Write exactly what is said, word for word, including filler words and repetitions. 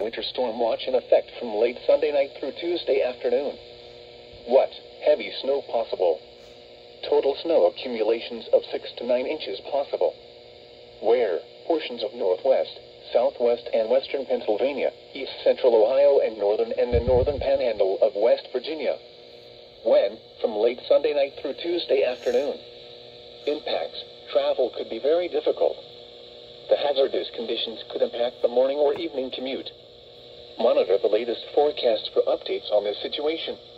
winter storm watch in effect from late Sunday night through Tuesday afternoon. What? Heavy snow possible. Total snow accumulations of six to nine inches possible. Where? Portions of northwest, southwest and western Pennsylvania, east central Ohio and northern and the northern panhandle of West Virginia. When? From late Sunday night through Tuesday afternoon. Impacts. Travel could be very difficult. The hazardous conditions could impact the morning or evening commute. Monitor the latest forecast for updates on this situation.